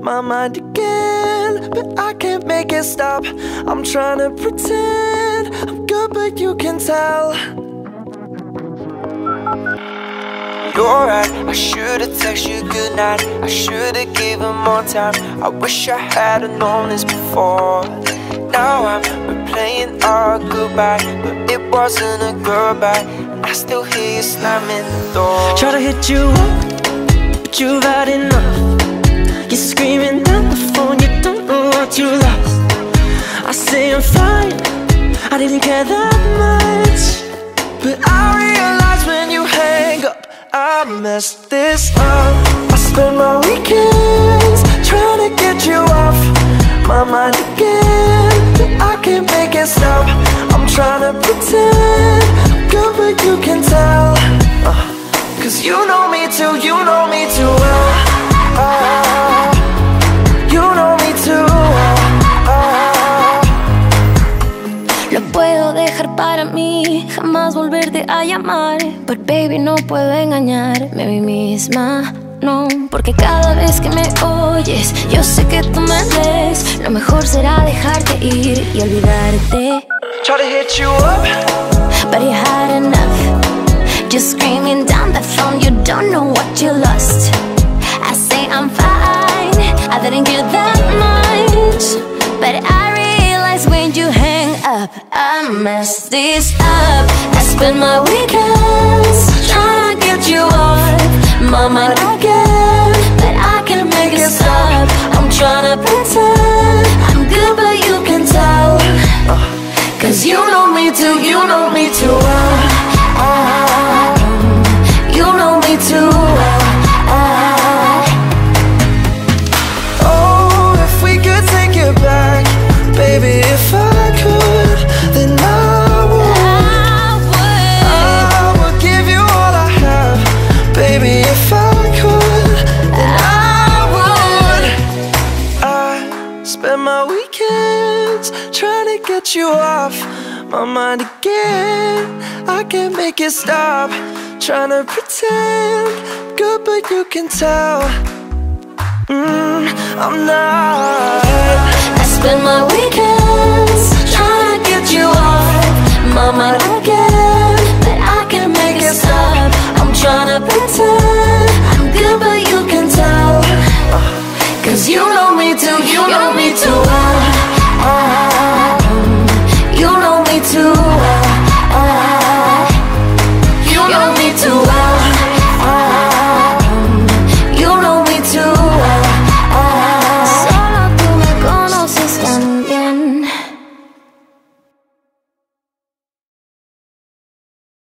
my mind again, but I can't make it stop. I'm trying to pretend I'm good, but you can tell. You're right, I should've texted you goodnight. I should've given more time. I wish I had've known this before. Now I'm replaying our goodbye, but it wasn't a goodbye, and I still hear you slamming the door. Try to hit you up, but you've had enough. You're screaming down the phone, you don't know what you lost. I say I'm fine, I didn't care that much, but I realize when you hang up, I messed this up. I spend my weekends trying to get you off my mind again, but I can't make it stop. I'm trying to pretend I'm good, but you can tell. Cause you know me too, you know me too well. You know me too well. Lo puedo dejar para mí, jamás volverte a llamar. But baby, no puedo engañarme a mí misma, no. Porque cada vez que me oyes, yo sé que tú me ves. Lo mejor será dejarte ir y olvidarte. Try to hit you up, but you had enough. Just screaming down the phone, you don't know what you lost. I say I'm fine, I didn't care that much, but I realize when you hang up, I messed this up. I spend my weekends trying to get you off my mind again, but I can't make it stop. I'm trying to pretend I'm good, but you can tell. Cause you know me too, you know me too well. You know me too well. Oh, if we could take it back, baby, if I could, then I would give you all I have, baby, if I could, then I would. I spend my weekends trying to get you off my mind again. I can't make it stop. Trying to pretend good, but you can tell. I'm not.